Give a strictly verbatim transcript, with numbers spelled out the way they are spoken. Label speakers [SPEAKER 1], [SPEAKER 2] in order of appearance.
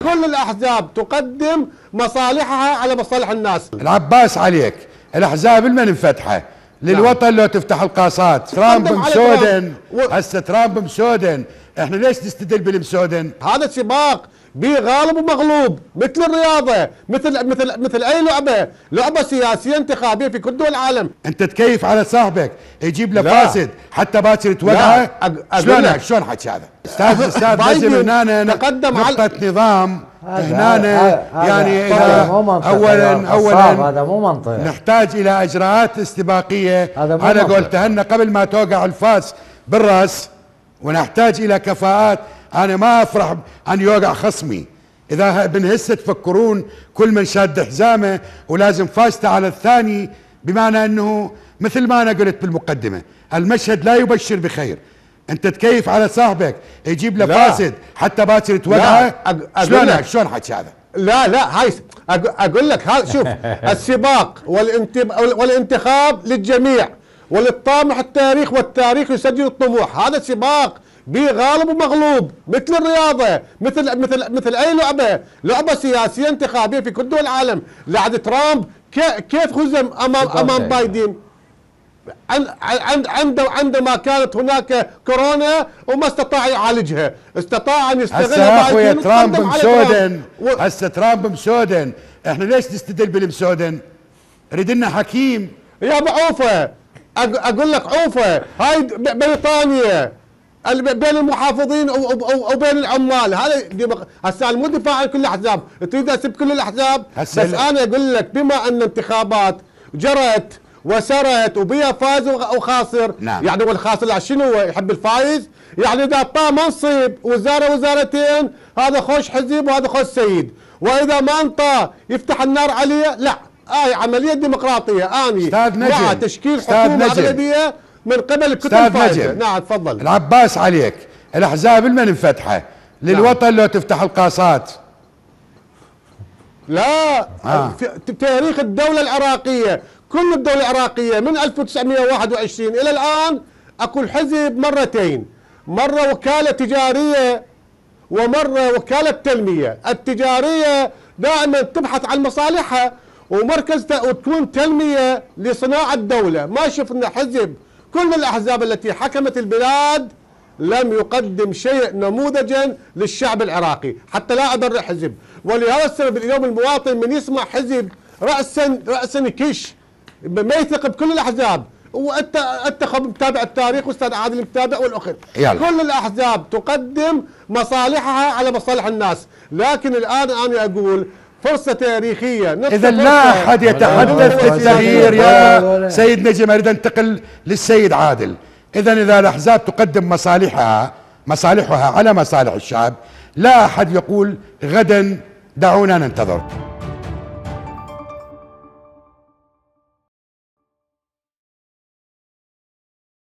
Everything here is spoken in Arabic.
[SPEAKER 1] كل الأحزاب تقدم مصالحها على مصالح الناس.
[SPEAKER 2] العباس عليك، الأحزاب المن مفتحة للوطن لو تفتح القاصات. ترامب مسودن، هسه ترامب مسودن، احنا ليش نستدل بالمسودن؟
[SPEAKER 1] هذا سباق بيه غالب ومغلوب، مثل الرياضة، مثل مثل مثل أي لعبة، لعبة سياسية انتخابية في كل دول العالم.
[SPEAKER 2] أنت تكيف على صاحبك يجيب له فاسد حتى باكر توقعه؟ شلون شلون حكي هذا؟ أستاذ أستاذ نجم هنا
[SPEAKER 1] تقدم
[SPEAKER 2] نقطة
[SPEAKER 1] على
[SPEAKER 2] نظام هنا يعني
[SPEAKER 3] اولا اولا هذا مو منطق.
[SPEAKER 2] نحتاج الى اجراءات استباقيه على قول تهنى قبل ما توقع الفاس بالراس، ونحتاج الى كفاءات. انا ما افرح ان يوقع خصمي، اذا من هسه تفكرون كل من شاد حزامه ولازم فاسته على الثاني، بمعنى انه مثل ما انا قلت بالمقدمه المشهد لا يبشر بخير. انت تكيف على صاحبك يجيب له فاسد حتى باكر توقعه؟ شلون شلون حكي هذا؟
[SPEAKER 1] لا لا هاي اقول لك، هذا شوف السباق والانتخاب للجميع وللطامح التاريخ، والتاريخ يسجل الطموح. هذا سباق بيه غالب ومغلوب، مثل الرياضة، مثل مثل مثل أي لعبة، لعبة سياسية انتخابية في كل دول العالم. لعد ترامب كيف هزم أمام أمام بايدن؟ عند عندما كانت هناك كورونا وما استطاع يعالجها، استطاع ان يستغلها بايدن.
[SPEAKER 2] ترامب مسودن، هسه ترامب مسودن، احنا ليش نستدل بالمسودن؟ ريد لنا حكيم
[SPEAKER 1] يا ابو عوفه. اقول لك عوفه، هاي بريطانيا بين المحافظين وبين العمال. هذا هسه مو دفاع عن كل الاحزاب، تريد اسب كل الاحزاب، بس انا اقول لك بما ان انتخابات جرت وسرت وبيها فاز وخاسر. نعم. يعني والخاسر شنو يحب الفايز؟ يعني اذا اعطاه منصب وزاره وزارتين هذا خوش حزب وهذا خوش سيد، واذا ما انطاه يفتح النار عليه. لا، هاي آه عمليه ديمقراطيه اني مع تشكيل حكومه اغلبيه من قبل كتل فايزه. نعم تفضل.
[SPEAKER 2] العباس عليك، الاحزاب المن مفتحه للوطن لو تفتح القاصات.
[SPEAKER 1] لا آه. في تاريخ الدوله العراقيه، كل الدولة العراقية من ألف وتسعمئة وواحد وعشرين إلى الآن أكو الحزب مرتين، مرة وكالة تجارية ومرة وكالة تنمية. التجارية دائما تبحث عن مصالحها، ومركز وتكون تنمية لصناعة الدولة. ما شفنا حزب، كل الأحزاب التي حكمت البلاد لم يقدم شيء نموذجا للشعب العراقي، حتى لا أبرر حزب. ولهذا السبب اليوم المواطن من يسمع حزب رأسا رأسا يكش، ما يثق بكل الاحزاب. وانت انت متابع التاريخ واستاذ عادل متابع والاخر، كل الاحزاب تقدم مصالحها على مصالح الناس. لكن الان انا اقول فرصه تاريخيه.
[SPEAKER 2] اذا لا احد يتحدث في التغيير يا سيد نجم، اريد انتقل للسيد عادل. اذا اذا الاحزاب تقدم مصالحها مصالحها على مصالح الشعب، لا احد يقول غدا دعونا ننتظر.